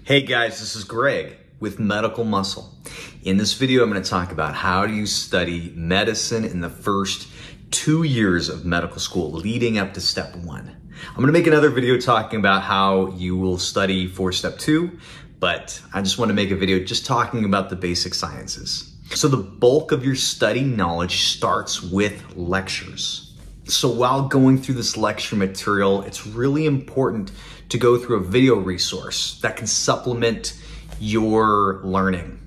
Hey guys, this is Greg with Medical Muscle. In this video, I'm going to talk about how do you study medicine in the first 2 years of medical school leading up to step 1. I'm going to make another video talking about how you will study for step 2, but I just want to make a video just talking about the basic sciences. So the bulk of your study knowledge starts with lectures. So while going through this lecture material, it's really important to go through a video resource that can supplement your learning.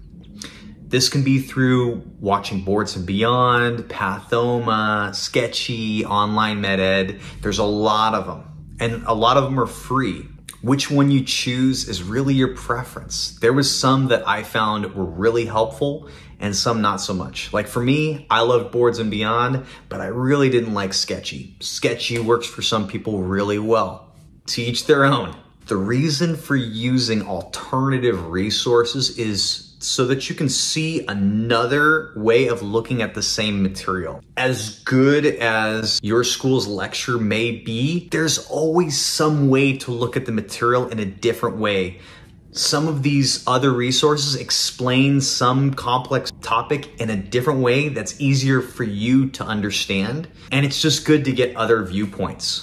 This can be through watching Boards and Beyond, Pathoma, Sketchy, Online MedEd. There's a lot of them, and a lot of them are free. Which one you choose is really your preference. There was some that I found were really helpful and some not so much. Like for me, I loved Boards and Beyond, but I really didn't like Sketchy. Sketchy works for some people really well. To each their own. The reason for using alternative resources is so that you can see another way of looking at the same material. As good as your school's lecture may be, there's always some way to look at the material in a different way. Some of these other resources explain some complex topic in a different way that's easier for you to understand, and it's just good to get other viewpoints.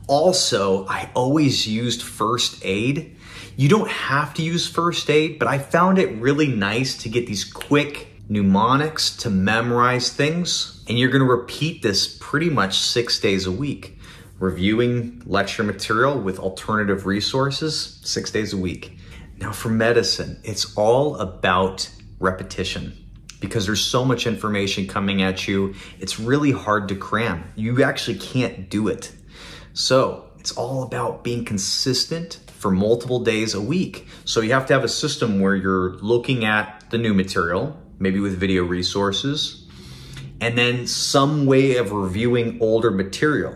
Also, I always used first aid. You don't have to use first aid, but I found it really nice to get these quick mnemonics to memorize things. And you're gonna repeat this pretty much 6 days a week. Reviewing lecture material with alternative resources, 6 days a week. Now for medicine, it's all about repetition. Because there's so much information coming at you, it's really hard to cram. You actually can't do it. So it's all about being consistent for multiple days a week. So you have to have a system where you're looking at the new material, maybe with video resources, and then some way of reviewing older material.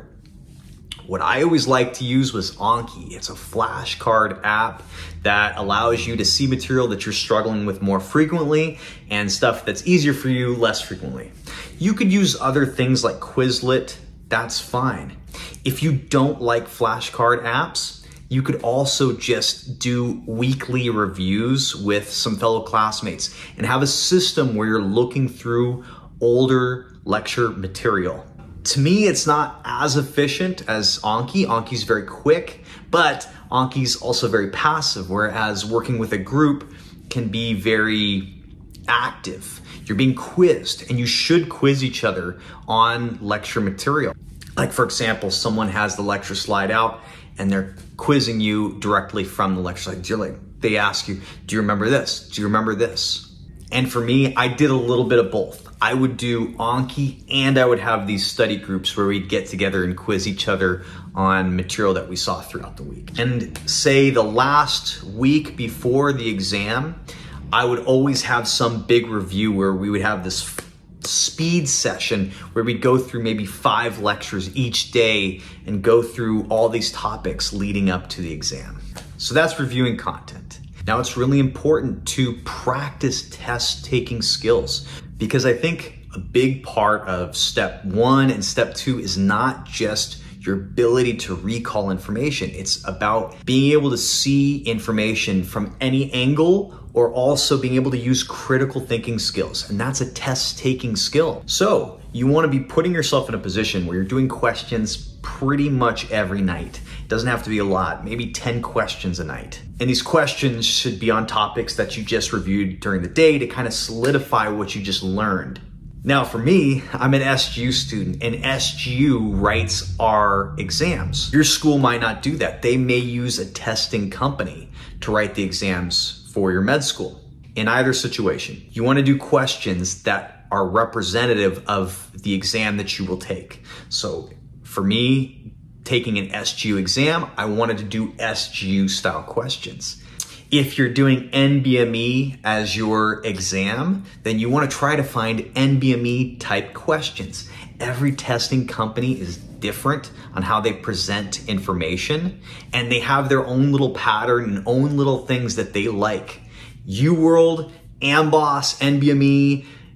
What I always liked to use was Anki. It's a flashcard app that allows you to see material that you're struggling with more frequently and stuff that's easier for you less frequently. You could use other things like Quizlet, that's fine. If you don't like flashcard apps, you could also just do weekly reviews with some fellow classmates and have a system where you're looking through older lecture material. To me, it's not as efficient as Anki. Anki's very quick, but Anki's also very passive, whereas working with a group can be very active. You're being quizzed, and you should quiz each other on lecture material. Like for example, someone has the lecture slide out and they're quizzing you directly from the lecture slide. They ask you, do you remember this? Do you remember this? And for me, I did a little bit of both. I would do Anki and I would have these study groups where we'd get together and quiz each other on material that we saw throughout the week. And say the last week before the exam, I would always have some big review where we would have this speed session where we'd go through maybe 5 lectures each day and go through all these topics leading up to the exam. So that's reviewing content. Now it's really important to practice test-taking skills because I think a big part of step 1 and step 2 is not just your ability to recall information. It's about being able to see information from any angle or also being able to use critical thinking skills. And that's a test-taking skill. So you wanna be putting yourself in a position where you're doing questions pretty much every night. It doesn't have to be a lot, maybe 10 questions a night. And these questions should be on topics that you just reviewed during the day to kind of solidify what you just learned. Now for me, I'm an SGU student and SGU writes our exams. Your school might not do that. They may use a testing company to write the exams for your med school. In either situation, you want to do questions that are representative of the exam that you will take. So for me, taking an SGU exam, I wanted to do SGU style questions. If you're doing NBME as your exam, then you want to try to find NBME type questions. Every testing company is different on how they present information, and they have their own little pattern and own little things that they like. UWorld, Amboss, NBME,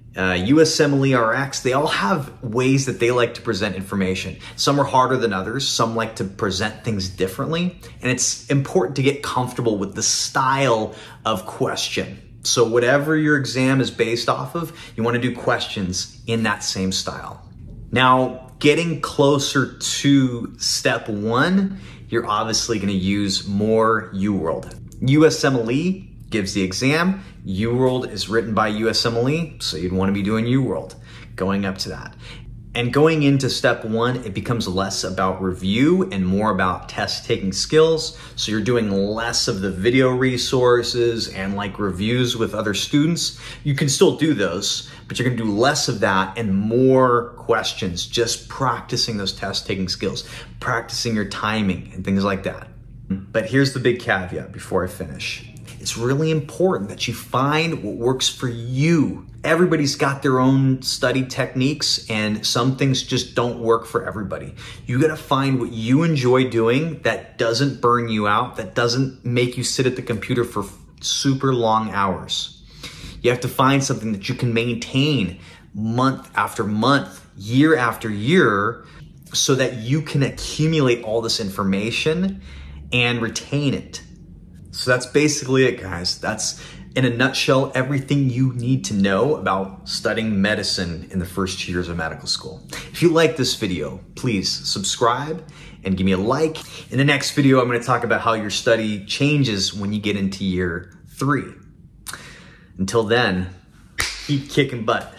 USMLE RX, they all have ways that they like to present information. Some are harder than others. Some like to present things differently. And it's important to get comfortable with the style of question. So whatever your exam is based off of, you want to do questions in that same style. Now, getting closer to step one, you're obviously going to use more UWorld. USMLE gives the exam. UWorld is written by USMLE, so you'd want to be doing UWorld going up to that. And going into step one, it becomes less about review and more about test taking skills. So you're doing less of the video resources and like reviews with other students. You can still do those, but you're gonna do less of that and more questions, just practicing those test taking skills, practicing your timing and things like that. But here's the big caveat before I finish. It's really important that you find what works for you. Everybody's got their own study techniques and some things just don't work for everybody. You gotta find what you enjoy doing that doesn't burn you out, that doesn't make you sit at the computer for super long hours. You have to find something that you can maintain month after month, year after year, so that you can accumulate all this information and retain it. So that's basically it, guys. That's, in a nutshell, everything you need to know about studying medicine in the first 2 years of medical school. If you like this video, please subscribe and give me a like. In the next video, I'm going to talk about how your study changes when you get into year 3. Until then, keep kicking butt.